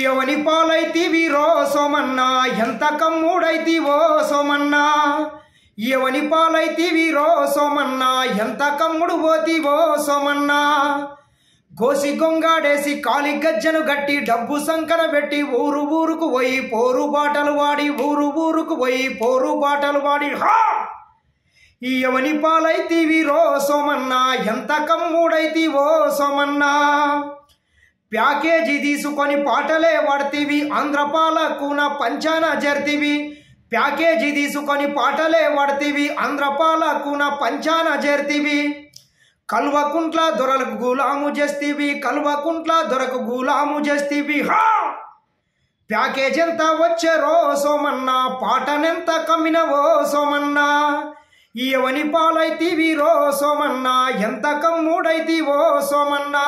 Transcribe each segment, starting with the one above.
ఎవని పాలైతివిరో సోమన్నా ఎంత కమ్ముడైతివో సోమన్నా ఎవని పాలైతివిరో సోమన్నా ఎంత కమ్ముడు పోతివో సోమన్నా గోసి గొంగాడేసి కాలి గజ్జను గట్టి డబ్బు సంకన పెట్టి ఊరు ఊరుకు పోయి పోరు బాటలు వాడి ఊరు ఊరుకు పోయి పోరు బాటలు వాడి హా ఎవని పాలైతివిరో సోమన్నా ఎంత కమ్ముడైతివో సోమన్నా ప్యాకేజీ తీసుకొని పాటలే వాడుతీవి ఆంధ్రపాలకున పంచాన జర్తీవి ప్యాకేజీ తీసుకొని పాటలే వాడుతీవి ఆంధ్రపాలకున పంచాన జర్తీవి కల్వకుంట్ల దొరలకు గులాము చేస్తీవి కల్వకుంట్ల దొరకు గులాము చేస్తీవి హా ప్యాకేజ్ ఎంత వచ్చారో సోమన్నా పాటనెంత కమ్మినవో సోమన్నా ఎవని పాలైతివిరో సోమన్నా ఎంత కమ్ముడైతివో సోమన్నా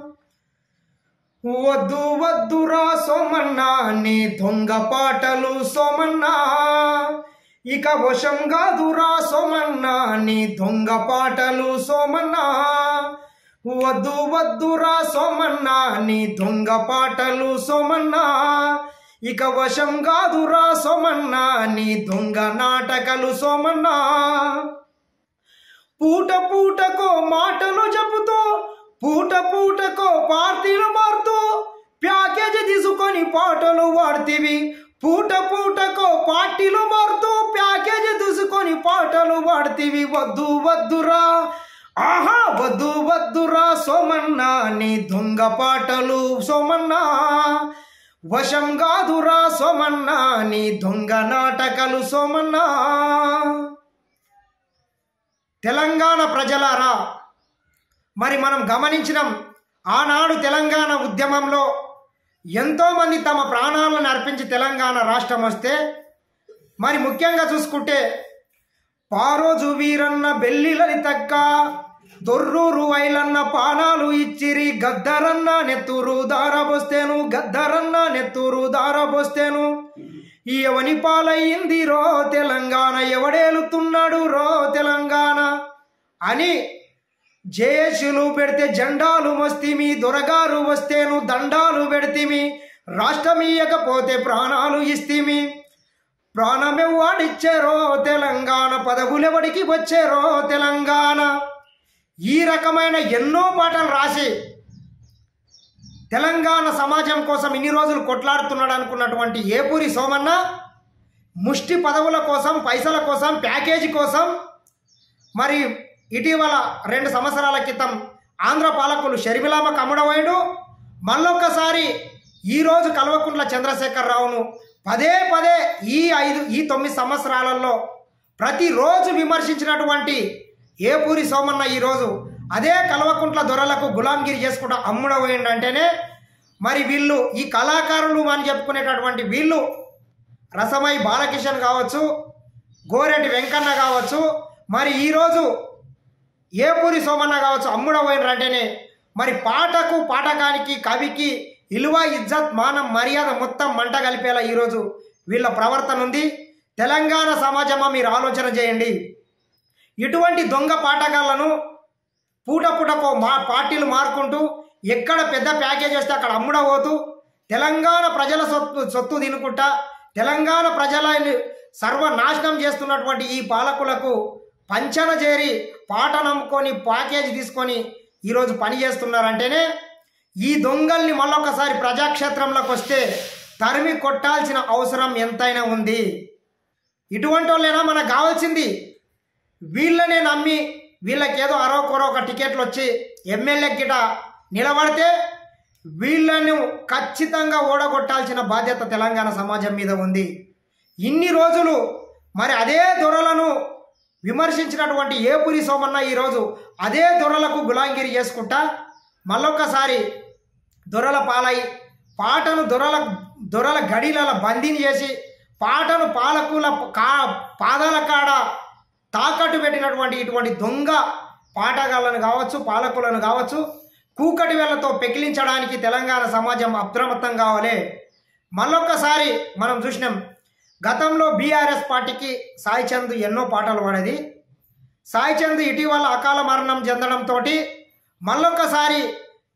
వద్దు వద్దురా సోమన్నా నీ దొంగ పాటలు సోమన్నా ఇక వశం కాదురా సోమన్నా నీ దొంగ పాటలు సోమన్నా వద్దు వద్దురా సోమన్నా నీ దొంగ పాటలు సోమన్నా ఇక వశం కాదురా సోమన్నా నీ దొంగ నాటకాలు సోమన్నా పూట పూటకో మాటలు చెబుతూ పూట పూటకో పార్టీలు మారుతూ ప్యాకేజీ తీసుకొని పాటలు వాడుతీవి పూట పూటకో పార్టీలు మారుతూ ప్యాకేజీ తీసుకొని పాటలు వాడుతీవి వద్దు వద్దురా ఆహా వద్దు వద్దురా సోమన్నా నీ దొంగ పాటలు సోమన్నా వశం కాదురా సోమన్నా నీ దొంగ నాటకాలు సోమన్నా తెలంగాణ ప్రజలారా మరి మనం గమనించినాం ఆనాడు తెలంగాణ ఉద్యమంలో ఎంతోమంది తమ ప్రాణాలను అర్పించి తెలంగాణ రాష్ట్రం వస్తే మరి ముఖ్యంగా చూసుకుంటే పారోజు వీరన్న బెల్లి లలితక్క దొర్రూరు ఐలన్న పానాలు ఇచ్చిరి గద్దరన్న నెత్తూరు దారబోస్తేను గద్దరన్న నెత్తూరు దారబోస్తేను ఎవని పాలయ్యింది రో తెలంగాణ ఎవడేలుతున్నాడు రో తెలంగాణ అని జేసులు పెడితే జెండాలు మస్తిమి దొరగారు వస్తేను దండాలు పెడితిమి రాష్ట్రం ఇయ్యకపోతే ప్రాణాలు ఇస్తిమి ప్రాణమెవ్వాడిచ్చారో తెలంగాణ పదవులెవడికి వచ్చారో తెలంగాణ ఈ రకమైన ఎన్నో పాటలు రాసి తెలంగాణ సమాజం కోసం ఇన్ని రోజులు కొట్లాడుతున్నాడు అనుకున్నటువంటి ఏపూరి సోమన్న ముష్టి పదవుల కోసం పైసల కోసం ప్యాకేజీ కోసం మరి ఇటీవల 2 సంవత్సరాల క్రితం ఆంధ్ర పాలకులు షర్మిలమ్మ కమ్ముడవైడు మళ్ళొక్కసారి ఈరోజు కల్వకుంట్ల చంద్రశేఖరరావును పదే పదే ఈ 9 సంవత్సరాలలో ప్రతిరోజు విమర్శించినటువంటి ఏపూరి సోమన్న ఈరోజు అదే కల్వకుంట్ల దొరలకు గులాంగిరి చేసుకుంటూ అమ్ముడవైండంటేనే మరి వీళ్ళు ఈ కళాకారులు అని చెప్పుకునేటటువంటి వీళ్ళు రసమై బాలకిషన్ కావచ్చు గోరెడ్డి వెంకన్న కావచ్చు మరి ఈరోజు ఏపూరి సోమన్న కావచ్చు అమ్ముడవైనరంటేనే మరి పాటకు పాఠకానికి కవికి ఇలువ ఇజ్జత్ మానం మర్యాద మొత్తం మంట కలిపేలా ఈరోజు వీళ్ళ ప్రవర్తన ఉంది తెలంగాణ సమాజమా మీరు ఆలోచన చేయండి ఇటువంటి దొంగ పాఠకాలను పూట పూటకో పార్టీలు మారుకుంటూ ఎక్కడ పెద్ద ప్యాకేజ్ వస్తే అక్కడ అమ్ముడబోతూ తెలంగాణ ప్రజల సొత్తు తినుకుంటా తెలంగాణ ప్రజలని సర్వనాశనం చేస్తున్నటువంటి ఈ పాలకులకు పంచన చేరి పాట నమ్ముకొని ప్యాకేజీ తీసుకొని ఈరోజు పని చేస్తున్నారంటేనే ఈ దొంగల్ని మళ్ళొకసారి ప్రజాక్షేత్రంలోకి వస్తే తరిమి కొట్టాల్సిన అవసరం ఎంతైనా ఉంది ఇటువంటి వాళ్ళైనా మనకు కావాల్సింది వీళ్ళనే నమ్మి వీళ్ళకేదో అరవకొర ఒక టికెట్లు వచ్చి ఎమ్మెల్యే గిట నిలబడితే వీళ్ళను ఖచ్చితంగా ఓడగొట్టాల్సిన బాధ్యత తెలంగాణ సమాజం మీద ఉంది ఇన్ని రోజులు మరి అదే దొరలను విమర్శించినటువంటి ఏపూరి సోమన్న ఈరోజు అదే దొరలకు గులాంగిరి చేసుకుంటా మళ్ళొక్కసారి దొరల పాలై పాటను దొరల గడిల బందీని చేసి పాటను పాలకుల పాదాల కాడ తాకట్టు పెట్టినటువంటి ఇటువంటి దొంగ పాటగాళ్ళను కావచ్చు పాలకులను కావచ్చు కూకటి వేళ్లతో పెకిలించడానికి తెలంగాణ సమాజం అప్రమత్తం కావాలి మళ్ళొక్కసారి మనం చూసినాం గతంలో బీఆర్ఎస్ పార్టీకి సాయి చంద్ ఎన్నో పాటలు పాడేది సాయి చంద్ ఇటీవల అకాల మరణం చెందడంతో మళ్ళొక్కసారి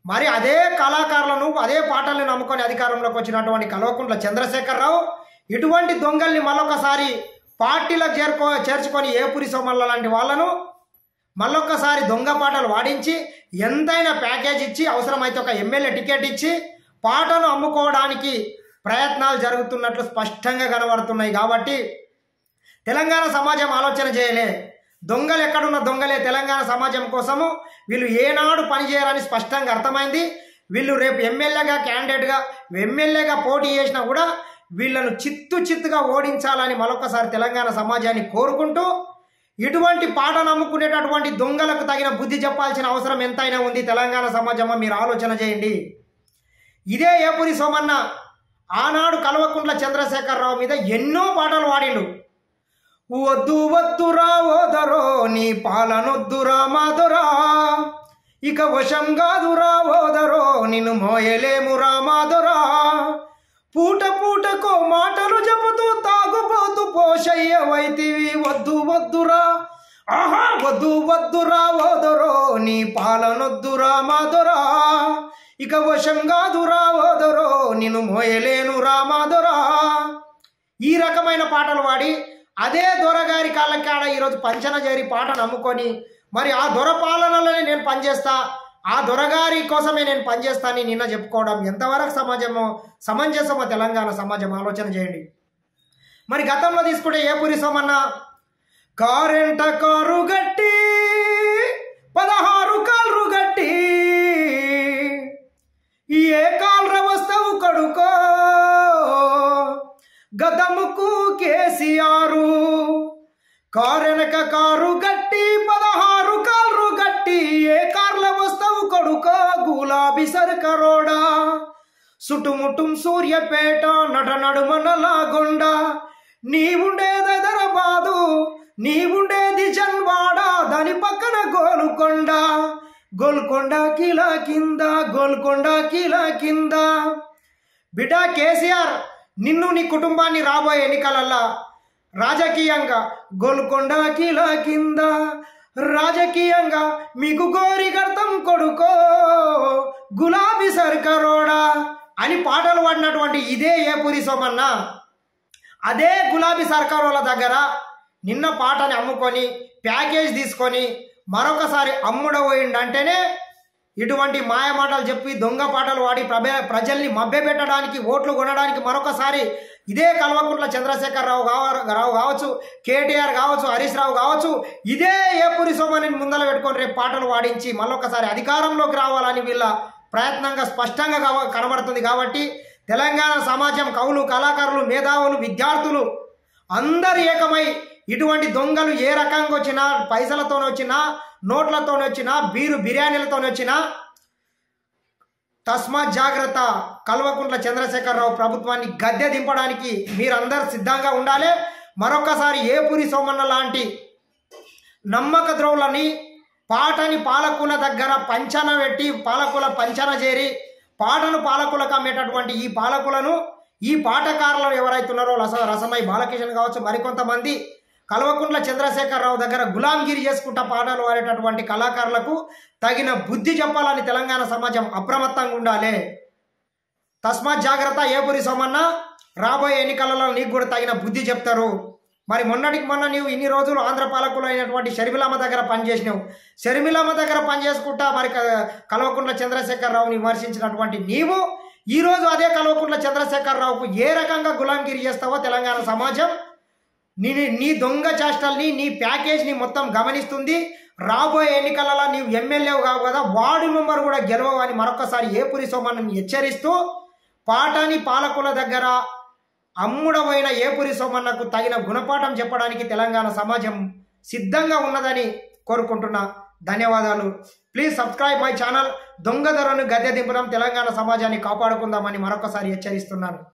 మరి అదే కళాకారులను అదే పాటలను నమ్ముకొని అధికారంలోకి వచ్చినటువంటి కల్వకుంట్ల చంద్రశేఖరరావు ఇటువంటి దొంగల్ని మళ్ళొకసారి పార్టీలకు చేర్చుకొని ఏపురి సోమన్న లాంటి వాళ్ళను మళ్ళొక్కసారి దొంగ పాటలు వాడించి ఎంతైనా ప్యాకేజ్ ఇచ్చి అవసరమైతే ఒక ఎమ్మెల్యే టికెట్ ఇచ్చి పాటను అమ్ముకోవడానికి ప్రయత్నాలు జరుగుతున్నట్లు స్పష్టంగా కనబడుతున్నాయి. కాబట్టి తెలంగాణ సమాజం ఆలోచన చేయలే, దొంగలు ఎక్కడున్న దొంగలే తెలంగాణ సమాజం కోసము వీళ్ళు ఏనాడు పనిచేయరని స్పష్టంగా అర్థమైంది. వీళ్ళు రేపు ఎమ్మెల్యేగా పోటీ చేసినా కూడా వీళ్ళను చిత్తుగా ఓడించాలని మరొకసారి తెలంగాణ సమాజాన్ని కోరుకుంటూ ఇటువంటి పాట నమ్ముకునేటటువంటి దొంగలకు తగిన బుద్ధి చెప్పాల్సిన అవసరం ఎంతైనా ఉంది. తెలంగాణ సమాజంలో మీరు ఆలోచన చేయండి. ఇదే ఏపురి సోమన్న ఆనాడు కల్వకుంట్ల చంద్రశేఖరరావు మీద ఎన్నో పాటలు వాడిండు. వద్దు వద్దురా ఓదరో నీ పాలనొద్దురా మాధురా, ఇక వశం కాదురా ఓదరో నిన్ను మోయలేమురా మాధురా, పూటకో మాటలు చెబుతూ తాగుబోతూ పోషయ్య వైతివి, వద్దు వద్దురా వద్దు వద్దురా ఓదరో నీ పాలనొద్దురా మాధురా, ఇక వశం కాదురా ఓదరో నిన్ను మోయలేనురా మాధురా. ఈ రకమైన పాటలు వాడి అదే దొరగారి కాళ్ళకాడ ఈరోజు పంచన చేరి పాట నమ్ముకొని మరి ఆ దొర పాలనలోనే నేను పనిచేస్తా, ఆ దొరగారి కోసమే నేను పనిచేస్తానని నిన్న చెప్పుకోవడం ఎంతవరకు సమంజసమో తెలంగాణ సమాజం ఆలోచన చేయండి. మరి గతంలో తీసుకుంటే ఏపురి సోమన్న కారెంట కారు గట్టి 16 కాళ్ళు గట్టి ఏ కాల్ర వస్తావు కొడుకో గదముకు కేసీఆర్, కారెనక కారు గట్టి 16 కాళ్ళు గట్టి ఏ కార్ల వస్తావు కొడుకో గులాబీ సర్కరోడా, సుటుముటుం సూర్యపేట నట నడుమనలాగొండ, నీవుండేది హైదరాబాదు నీవుండేది జన్వాడ, దాని పక్కన గోల్కొండ కిలా కింద. బిడ్డ కేసీఆర్ నిన్ను నీ కుటుంబాన్ని రాబోయే ఎన్నికలల్లా రాజకీయంగా గోల్కొండ కిలా కింద, రాజకీయంగా మీకు గోరి గర్తం కొడుకో గులాబీ సర్కరోడా అని పాటలు పాడినటువంటి ఇదే ఏపురి సోమన్న అదే గులాబీ సర్కారోల దగ్గర నిన్న పాటని అమ్ముకొని ప్యాకేజ్ తీసుకొని మరొకసారి అమ్ముడపోయిండంటేనే ఇటువంటి మాయ మాటలు చెప్పి దొంగ పాటలు వాడి ప్రజల్ని మభ్యపెట్టడానికి ఓట్లు కొనడానికి మరొకసారి ఇదే కల్వకుంట్ల చంద్రశేఖరరావు కావచ్చు, కేటీఆర్ కావచ్చు, హరీష్ రావు కావచ్చు, ఇదే ఏపురి సోమని ముందర పెట్టుకొని రేపు పాటలు వాడించి మళ్ళొకసారి అధికారంలోకి రావాలని వీళ్ళ ప్రయత్నంగా స్పష్టంగా కనబడుతుంది. కాబట్టి తెలంగాణ సమాజం కవులు, కళాకారులు, మేధావులు, విద్యార్థులు అందరు ఏకమై ఇటువంటి దొంగలు ఏ రకంగా వచ్చినా, పైసలతోనే వచ్చినా, నోట్లతోనే వచ్చినా, బిర్యానీలతోనే వచ్చినా తస్మాత్ జాగ్రత్త. కల్వకుంట్ల చంద్రశేఖరరావు ప్రభుత్వాన్ని గద్దె దింపడానికి మీరందరూ సిద్ధంగా ఉండాలి. మరొకసారి ఏపురి సోమన్న లాంటి నమ్మక ద్రోవులని పాటని పాలకుల దగ్గర పంచన పెట్టి పాలకుల పంచన చేరి పాటను పాలకులకు అమ్మేటటువంటి ఈ పాలకులను, ఈ పాటకారులు ఎవరైతున్నారో రసమై బాలకిషన్ కావచ్చు, మరికొంతమంది కల్వకుంట్ల చంద్రశేఖరరావు దగ్గర గులాంగిరి చేసుకుంటా పాటలు పాడేటటువంటి కళాకారులకు తగిన బుద్ధి చెప్పాలని తెలంగాణ సమాజం అప్రమత్తంగా ఉండాలి. తస్మాత్ జాగ్రత్త. ఏపురి సోమన్న రాబోయే ఎన్నికలలో నీకు కూడా తగిన బుద్ధి చెప్తారు. మరి మొన్నటికి మొన్న నీవు ఇన్ని రోజులు ఆంధ్ర పాలకులు అయినటువంటి షర్మిలమ్మ దగ్గర పనిచేసినావు. షర్మిలమ్మ దగ్గర పనిచేసుకుంటా మరి కల్వకుంట్ల చంద్రశేఖరరావుని విమర్శించినటువంటి నీవు ఈరోజు అదే కల్వకుంట్ల చంద్రశేఖరరావుకు ఏ రకంగా గులాంగిరి చేస్తావో తెలంగాణ సమాజం నీ దొంగ చేష్టల్ని, నీ ప్యాకేజ్ని మొత్తం గమనిస్తుంది. రాబోయే ఎన్నికలలో నీవు ఎమ్మెల్యేవు కావు కదా, వార్డు మెంబర్ కూడా గెలవవు అని మరొకసారి ఏపురి సోమన్నని హెచ్చరిస్తూ పాటని పాలకుల దగ్గర అమ్ముడమైన ఏపురి సోమన్నకు తగిన గుణపాఠం చెప్పడానికి తెలంగాణ సమాజం సిద్ధంగా ఉన్నదని కోరుకుంటున్నా. ధన్యవాదాలు. Please subscribe my channel. దొంగ ధరను గద్దె దింపడం, తెలంగాణ సమాజాన్ని కాపాడుకుందామని మరొకసారి హెచ్చరిస్తున్నాను.